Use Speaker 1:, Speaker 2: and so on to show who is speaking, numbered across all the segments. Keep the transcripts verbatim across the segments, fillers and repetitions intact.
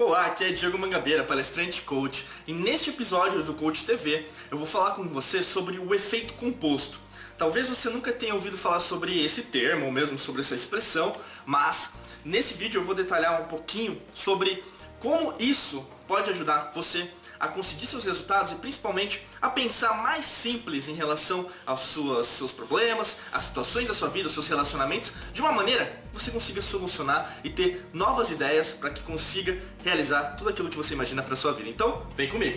Speaker 1: Olá, aqui é Diego Mangabeira, palestrante coach, e neste episódio do Coach T V eu vou falar com você sobre o efeito composto. Talvez você nunca tenha ouvido falar sobre esse termo, ou mesmo sobre essa expressão, mas nesse vídeo eu vou detalhar um pouquinho sobre como isso pode ajudar você a conseguir seus resultados e principalmente a pensar mais simples em relação aos suas, seus problemas, às situações da sua vida, aos seus relacionamentos, de uma maneira que você consiga solucionar e ter novas ideias para que consiga realizar tudo aquilo que você imagina para sua vida. Então, vem comigo!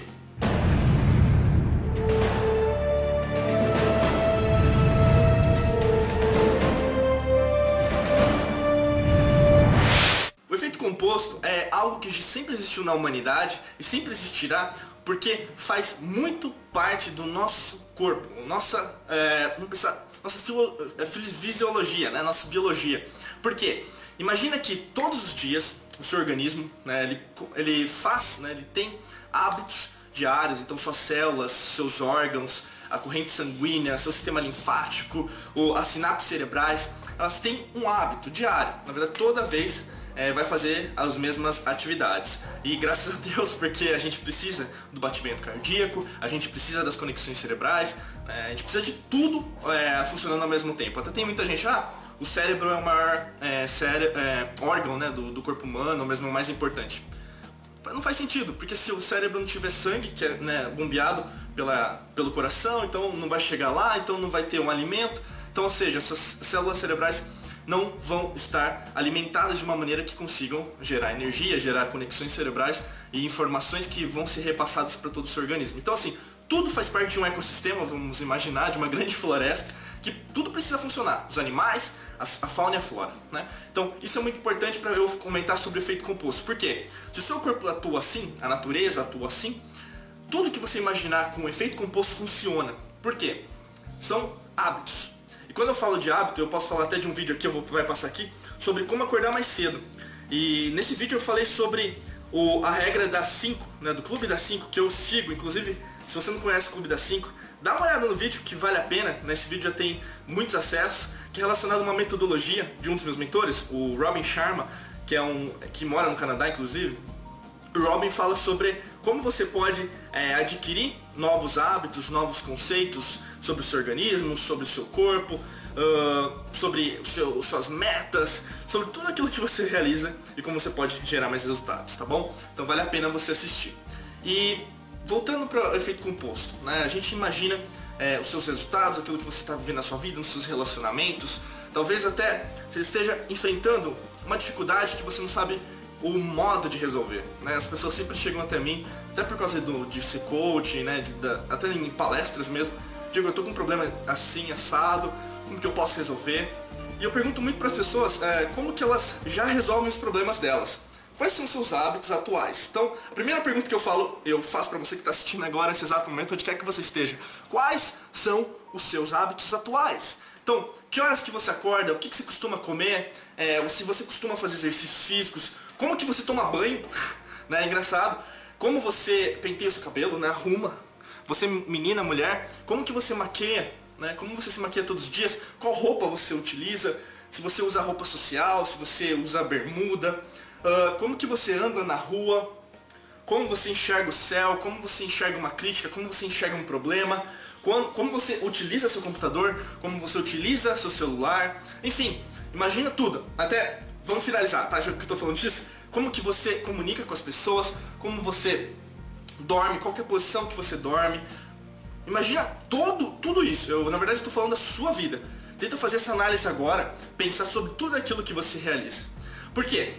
Speaker 1: O efeito composto é algo que sempre existiu na humanidade e sempre existirá porque faz muito parte do nosso corpo, nossa, é, vamos pensar, nossa filo, é, fisiologia, né, nossa biologia. Por quê? Imagina que todos os dias o seu organismo, né, ele, ele faz, né, ele tem hábitos diários, então suas células, seus órgãos, a corrente sanguínea, seu sistema linfático, as sinapses cerebrais, elas têm um hábito diário, na verdade toda vez É, vai fazer as mesmas atividades. E graças a Deus, porque a gente precisa do batimento cardíaco, a gente precisa das conexões cerebrais, é, a gente precisa de tudo é, funcionando ao mesmo tempo. Até tem muita gente, ah, o cérebro é o maior é, cére é, órgão, né, do, do corpo humano, ou mesmo o mais importante. Não faz sentido, porque se o cérebro não tiver sangue, que é, né, bombeado pela, pelo coração, então não vai chegar lá, então não vai ter um alimento. Então, ou seja, essas células cerebrais não vão estar alimentadas de uma maneira que consigam gerar energia, gerar conexões cerebrais e informações que vão ser repassadas para todo o seu organismo. Então assim, tudo faz parte de um ecossistema, vamos imaginar, de uma grande floresta, que tudo precisa funcionar, os animais, a fauna e a flora, né? Então isso é muito importante para eu comentar sobre o efeito composto. Por quê? Se o seu corpo atua assim, a natureza atua assim, tudo que você imaginar com o efeito composto funciona. Por quê? São hábitos. Quando eu falo de hábito, eu posso falar até de um vídeo aqui, eu vou vai passar aqui, sobre como acordar mais cedo. E nesse vídeo eu falei sobre o, a regra das cinco, né, do Clube das cinco, que eu sigo. Inclusive, se você não conhece o Clube das cinco, dá uma olhada no vídeo que vale a pena. Nesse vídeo já tem muitos acessos, que é relacionado a uma metodologia de um dos meus mentores, o Robin Sharma, que, é um, que mora no Canadá, inclusive. O Robin fala sobre como você pode é, adquirir novos hábitos, novos conceitos sobre o seu organismo, sobre o seu corpo, uh, sobre o seu, suas metas, sobre tudo aquilo que você realiza e como você pode gerar mais resultados, tá bom? Então vale a pena você assistir. E voltando para o efeito composto, né? A gente imagina é, os seus resultados, aquilo que você está vivendo na sua vida, nos seus relacionamentos. Talvez até você esteja enfrentando uma dificuldade que você não sabe o modo de resolver, né? As pessoas sempre chegam até mim, até por causa do, de ser coach, né? De, da, até em palestras mesmo. Digo, eu tô com um problema assim, assado, como que eu posso resolver? E eu pergunto muito para as pessoas é, como que elas já resolvem os problemas delas. Quais são os seus hábitos atuais? Então, a primeira pergunta que eu falo, eu faço para você que está assistindo agora, nesse exato momento, onde quer que você esteja. Quais são os seus hábitos atuais? Então, que horas que você acorda? O que, que você costuma comer? É, se você costuma fazer exercícios físicos? Como que você toma banho? Né? É engraçado. Como você penteia o seu cabelo, né? Arruma. Você, menina, mulher, como que você maquia? Né? Como você se maquia todos os dias? Qual roupa você utiliza? Se você usa roupa social, se você usa bermuda? Uh, como que você anda na rua? Como você enxerga o céu? Como você enxerga uma crítica? Como você enxerga um problema? Como, como você utiliza seu computador? Como você utiliza seu celular? Enfim, imagina tudo. Até, vamos finalizar, tá? Já que eu tô falando disso. Como que você comunica com as pessoas? Como você dorme? Qual que é a posição que você dorme? Imagina todo, tudo isso. Eu, na verdade, estou falando da sua vida. Tenta fazer essa análise agora, pensar sobre tudo aquilo que você realiza. Por quê?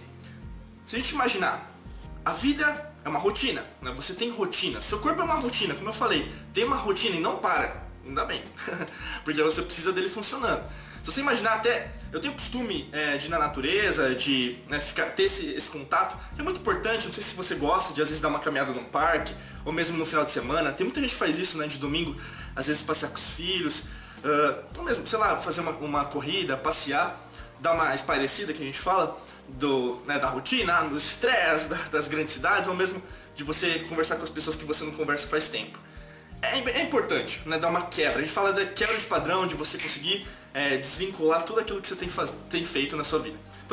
Speaker 1: Se a gente imaginar, a vida é uma rotina, né? Você tem rotina, seu corpo é uma rotina, como eu falei, tem uma rotina e não para, ainda bem, porque você precisa dele funcionando. Se você imaginar até, eu tenho costume é, de ir na natureza, de né, ficar, ter esse, esse contato, que é muito importante. Não sei se você gosta de às vezes dar uma caminhada num parque, ou mesmo no final de semana. Tem muita gente que faz isso, né, de domingo, às vezes passear com os filhos, uh, ou mesmo, sei lá, fazer uma, uma corrida, passear, dar uma espairecida, que a gente fala, do, né, da rotina, do estresse, das, das grandes cidades, ou mesmo de você conversar com as pessoas que você não conversa faz tempo. É, é importante, né, dar uma quebra. A gente fala da quebra de padrão, de você conseguir é, desvincular tudo aquilo que você tem, faz, tem feito na sua vida. Então assim,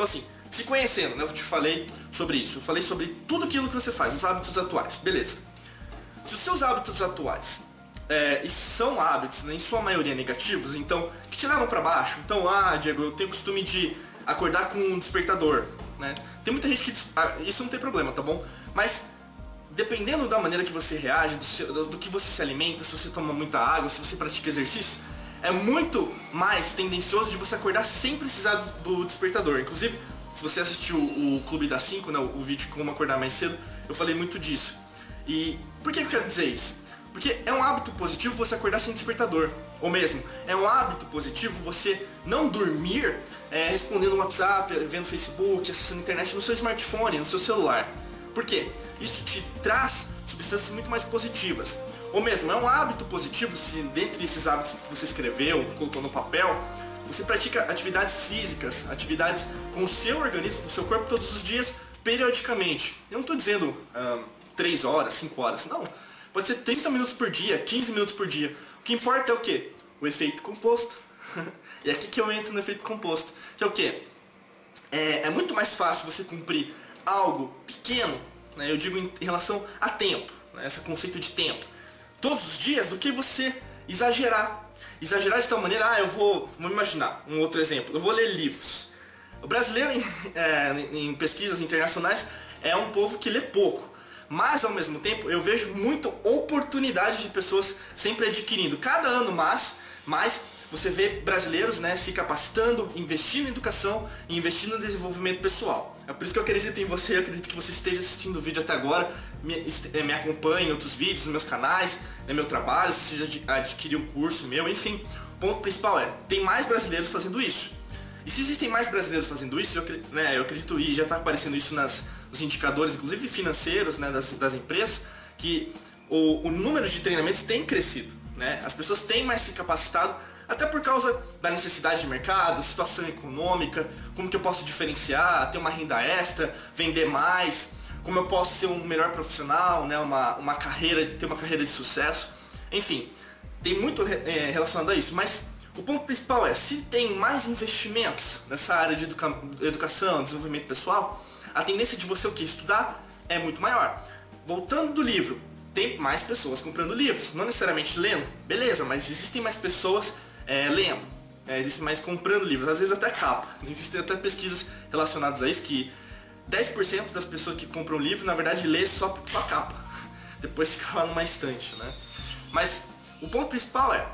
Speaker 1: se conhecendo, né? Eu te falei sobre isso, eu falei sobre tudo aquilo que você faz, os hábitos atuais, beleza. Se os seus hábitos atuais é, e são hábitos, né, em sua maioria negativos, então, que te levam para baixo, então, ah, Diego, eu tenho o costume de acordar com um despertador, né? Tem muita gente que, ah, isso não tem problema, tá bom? Mas, dependendo da maneira que você reage, do, seu, do que você se alimenta, se você toma muita água, se você pratica exercício, é muito mais tendencioso de você acordar sem precisar do despertador. Inclusive, se você assistiu o Clube das cinco, né, o vídeo Como Acordar Mais Cedo, eu falei muito disso. E por que eu quero dizer isso? Porque é um hábito positivo você acordar sem despertador. Ou mesmo, é um hábito positivo você não dormir é, respondendo no WhatsApp, vendo Facebook, acessando a internet no seu smartphone, no seu celular. Por quê? Isso te traz substâncias muito mais positivas. Ou mesmo, é um hábito positivo se dentre esses hábitos que você escreveu, colocou no papel, você pratica atividades físicas, atividades com o seu organismo, com o seu corpo todos os dias, periodicamente. Eu não estou dizendo hum, três horas, cinco horas, não. Pode ser trinta minutos por dia, quinze minutos por dia. O que importa é o quê? O efeito composto. E é aqui que eu entro no efeito composto. Que é o quê? É, é muito mais fácil você cumprir algo pequeno, né, eu digo em, em relação a tempo, né, esse conceito de tempo, todos os dias, do que você exagerar. Exagerar de tal maneira, ah, eu vou, vamos imaginar, um outro exemplo, eu vou ler livros. O brasileiro, em, é, em pesquisas internacionais, é um povo que lê pouco. Mas, ao mesmo tempo, eu vejo muita oportunidade de pessoas sempre adquirindo. Cada ano mais, mais você vê brasileiros, né, se capacitando, investindo em educação e investindo no desenvolvimento pessoal. É por isso que eu acredito em você, eu acredito que você esteja assistindo o vídeo até agora, me, me acompanhe em outros vídeos, nos meus canais, no meu trabalho, se você já adquiriu um curso meu, enfim. O ponto principal é, tem mais brasileiros fazendo isso. E se existem mais brasileiros fazendo isso, eu, né, eu acredito, e já está aparecendo isso nas, nos indicadores, inclusive financeiros, né, das, das empresas, que o, o número de treinamentos tem crescido, né? As pessoas têm mais se capacitado, até por causa da necessidade de mercado, situação econômica, como que eu posso diferenciar, ter uma renda extra, vender mais, como eu posso ser um melhor profissional, né, uma, uma carreira, ter uma carreira de sucesso. Enfim, tem muito é, relacionado a isso, mas o ponto principal é, se tem mais investimentos nessa área de educa educação, desenvolvimento pessoal, a tendência de você o que? Estudar é muito maior. Voltando do livro, tem mais pessoas comprando livros, não necessariamente lendo, beleza, mas existem mais pessoas é, lendo, é, existem mais comprando livros, às vezes até capa. Existem até pesquisas relacionadas a isso, que dez por cento das pessoas que compram livro, na verdade, lê só pela capa, depois fica lá numa estante, né? Mas o ponto principal é,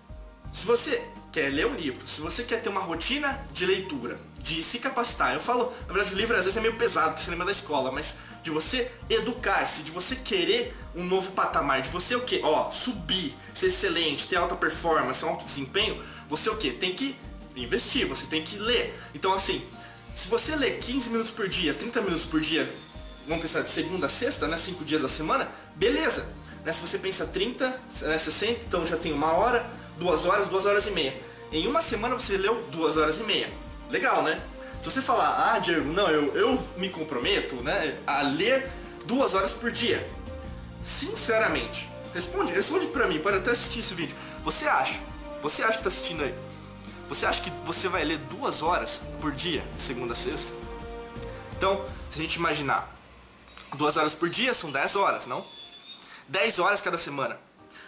Speaker 1: se você quer ler um livro, se você quer ter uma rotina de leitura, de se capacitar, eu falo, na verdade o livro às vezes é meio pesado, que você lembra da escola, mas de você educar-se, de você querer um novo patamar, de você o que? Ó, subir, ser excelente, ter alta performance, alto desempenho, você o que? Tem que investir, você tem que ler. Então assim, se você lê quinze minutos por dia, trinta minutos por dia, vamos pensar de segunda a sexta, né, cinco dias da semana, beleza. Né, se você pensa trinta, né, sessenta, então já tem uma hora, duas horas, duas horas e meia. Em uma semana você leu duas horas e meia. Legal, né? Se você falar, ah, Diego, não, eu, eu me comprometo, né, a ler duas horas por dia. Sinceramente, responde, responde pra mim, pode até assistir esse vídeo. Você acha, você acha que tá assistindo aí, você acha que você vai ler duas horas por dia, de segunda a sexta? Então, se a gente imaginar, duas horas por dia são dez horas, não? dez horas cada semana.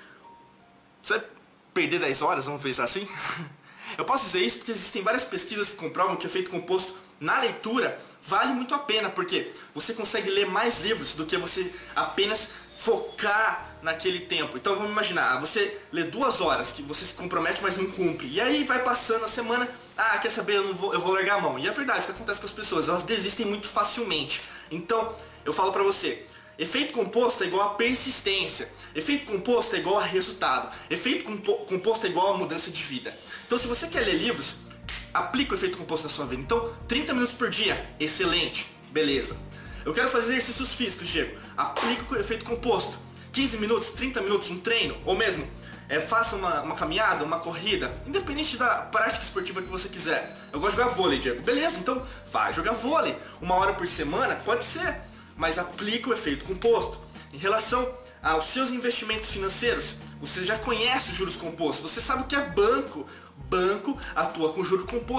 Speaker 1: Você vai perder dez horas, vamos pensar assim? Eu posso dizer isso porque existem várias pesquisas que comprovam que o efeito composto na leitura vale muito a pena, porque você consegue ler mais livros do que você apenas focar naquele tempo. Então vamos imaginar, você lê duas horas, que você se compromete, mas não cumpre. E aí vai passando a semana, ah, quer saber, eu, não vou, eu vou largar a mão. E é verdade, o que acontece com as pessoas, elas desistem muito facilmente. Então, eu falo pra você, efeito composto é igual a persistência. Efeito composto é igual a resultado. Efeito composto é igual a mudança de vida. Então se você quer ler livros, aplica o efeito composto na sua vida. Então, trinta minutos por dia, excelente, beleza. Eu quero fazer exercícios físicos, Diego. Aplica o efeito composto. quinze minutos, trinta minutos, um treino, ou mesmo é, faça uma, uma caminhada, uma corrida, independente da prática esportiva que você quiser. Eu gosto de jogar vôlei, Diego. Beleza, então vai jogar vôlei. Uma hora por semana, pode ser, mas aplica o efeito composto. Em relação aos seus investimentos financeiros, você já conhece os juros compostos, você sabe o que é banco. Banco atua com juro composto.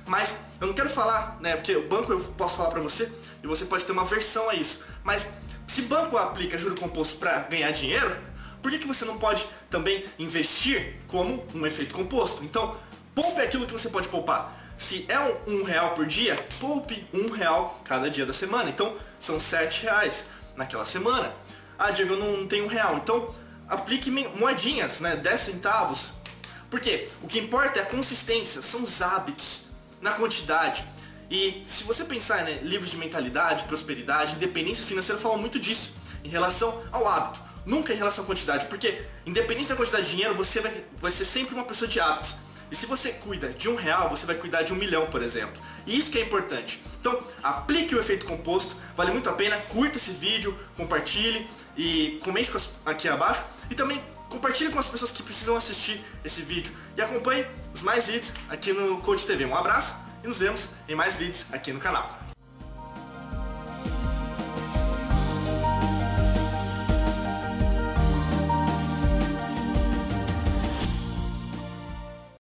Speaker 1: Mas eu não quero falar, né, porque o banco eu posso falar pra você e você pode ter uma versão a isso. Mas se banco aplica juro composto para ganhar dinheiro, por que que você não pode também investir como um efeito composto? Então, poupe aquilo que você pode poupar. Se é um, um real por dia, poupe um real cada dia da semana. Então, são sete reais naquela semana. Ah, Diego, eu não tenho um real. Então, aplique moedinhas, né, dez centavos. Porque o que importa é a consistência, são os hábitos, na quantidade. E se você pensar, né, livros de mentalidade, prosperidade, independência financeira falam muito disso, em relação ao hábito, nunca em relação à quantidade, porque independente da quantidade de dinheiro, você vai, vai ser sempre uma pessoa de hábitos. E se você cuida de um real, você vai cuidar de um milhão, por exemplo. E isso que é importante. Então, aplique o efeito composto, vale muito a pena, curta esse vídeo, compartilhe e comente aqui abaixo. E também compartilhe com as pessoas que precisam assistir esse vídeo. E acompanhe os mais vídeos aqui no Coach T V. Um abraço e nos vemos em mais vídeos aqui no canal.